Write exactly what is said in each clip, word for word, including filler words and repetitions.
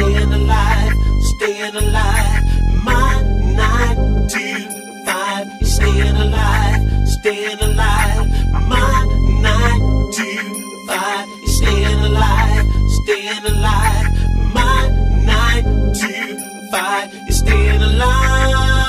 staying alive, staying alive. My nine to five is staying alive, staying alive. My nine to five is staying alive, staying alive. My nine to five is staying alive.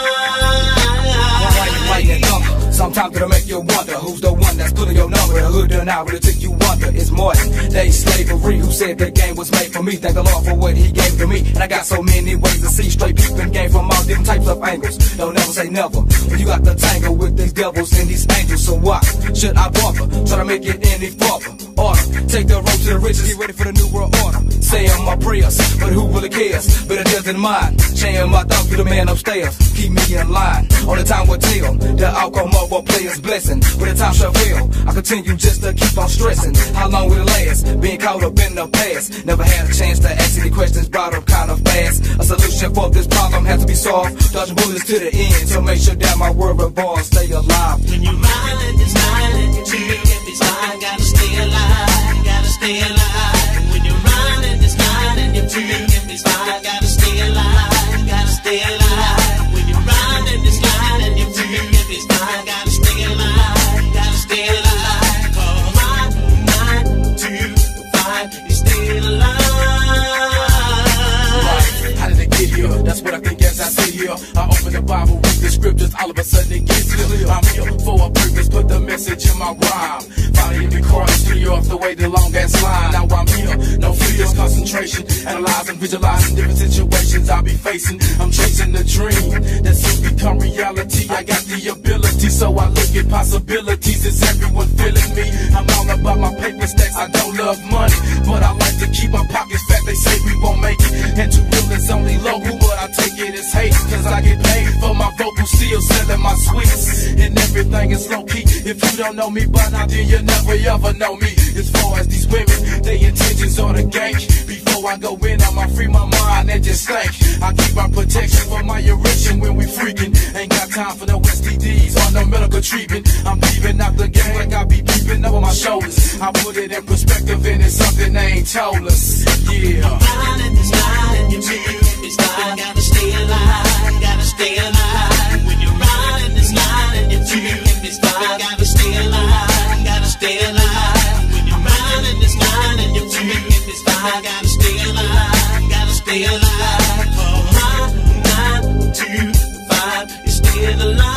Sometimes it'll make you wonder who's the one that's pulling your number. The hood and I really took you under. It's more than day slavery. Who said the game was made for me? Thank the Lord for what he gave to me. And I got so many ways to see straight peeping game from all different types of angles. Don't never say never when you got the tangle with these devils and these angels. So why should I bother? Try to make it any farther. Order, take the road to the riches. Get ready for the new world order. Saying my prayers, but who really cares? But it doesn't mind. Sharing my thoughts with the man upstairs. Keep me in line. All the time will tell the outcome of a player's blessing. When the time shall fail, I continue just to keep on stressing. How long will it last? Being caught up in the past. Never had a chance to ask any questions, brought up kind of fast. A solution for this problem has to be solved. Dodging bullets to the end to make sure that my world revolves. Stay alive. When you're riding, it's nine and you two, if it's nine, gotta stay alive, gotta stay alive. When you're riding, it's nine and you two, if it's nine, gotta stay alive, gotta stay alive. When you're riding, it's nine and you two, if it's nine, gotta stay alive, gotta stay alive. Cause my nine to five is staying alive. Right. How did it get here? That's what I think as I sit here. I open the Bible, read the scriptures, all of a sudden it gets clear. I'm here for a purpose, put the message in my rhyme. Finally every corner, clear off the way, the long ass line. Now I'm here, no fears, concentration, analyzing, visualizing different situations I'll be facing. I'm chasing the dream that soon become reality. I got the ability, so I look at possibilities. Is everyone feeling me? I'm all about my paper stacks. I don't love money, but I like to keep my pockets fat. They say we won't make it, and to real it's only local, but I take it as hate, cause I get paid for my vocals, still selling my sweets, and everything is low key. If you don't know me by now, then you never ever know me. As far as these women, their intentions are to gank. Before I go in, I'ma free my mind and just think. I keep my protection for my erection when we freaking. Ain't got time for no S T Ds or no medical treatment. I'm peeping out the game like I be peeping over my shoulders. I put it in perspective and it's something they ain't told us. Yeah. Riding, it's nine, you two, it's nine, gotta stay alive, gotta stay alive. When you're riding, it's nine and you two, if it's nine, gotta stay alive, gotta stay alive. When you're riding, it's nine and you two, if it's nine, gotta stay alive, gotta stay alive. Oh, my nine to five is staying alive.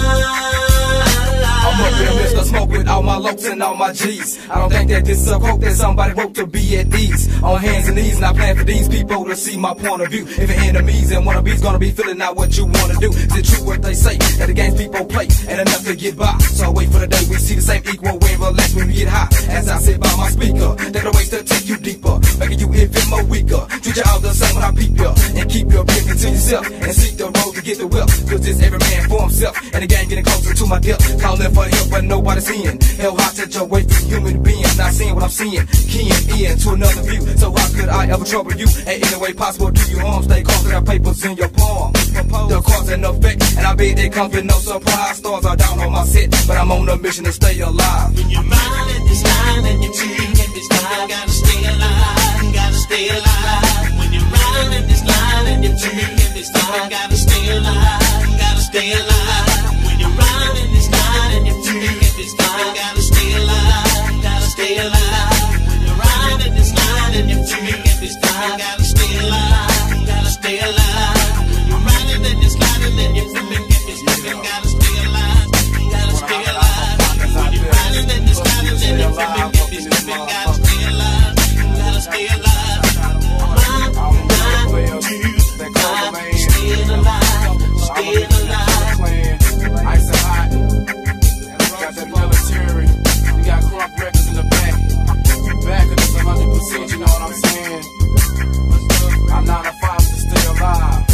I'm up in the midst of smoke with all my lokes and all my G's. I don't think that this is a quote that somebody wrote to be at ease. On hands and knees, not playing for these people to see my point of view. If your enemies and wannabes gonna be feeling out what you wanna do. Is it true what they say, that the games people play ain't enough to get by? So I wait for the day we see the same equal wave relax when we get high. As I sit by my speaker, that the ways to take you deeper, making you even more weaker. Treat you all the same when I peep you, and keep your opinion to yourself, and seek the road to get the wealth. Cause it's every man for himself, and the game getting closer to my depth. Calling for help but nobody's seeing. Hell hot at your way from human beings, not seeing what I'm seeing. Keying in to another view, so how could I ever trouble you? Ain't any way possible do you harm. Stay close to that papers in your palm. The cause and effect, and I bet it comes with no surprise. Stars are down on my set, but I'm on a mission to stay alive. When you're riding, it's nine and you two, if it's nine, gotta stay alive, gotta stay alive. When you're riding, it's nine and you two, if it's nine, gotta stay alive, gotta stay alive. When you're riding, it's nine and you two, if it's nine, gotta stay alive, gotta stay alive. When you're riding, it's nine and you two, if it's nine, gotta stay alive, gotta stay alive. When you're riding and you're sliding and you're flipping, if it's flipping, gotta stay alive, gotta stay alive. When you're riding and you're sliding and you're flipping, if it's flipping, gotta stay alive, gotta stay alive. Nine, nine, two, five, staying alive, staying alive. Ice and hot. Got that military. We got Crump Records in the back. Back of this one hundred percent, you know what I'm saying? I'm nine to five to stay alive.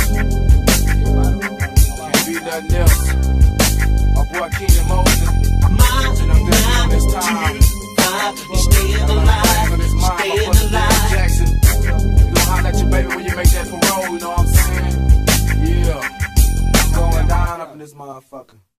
Can't be nothing else. My boy Keenan Moses. And I'm doing this time. Staying alive, staying alive. Jackson. You gonna holler at your baby when you make that parole, you know what I'm saying? Yeah. I'm going down up in this motherfucker.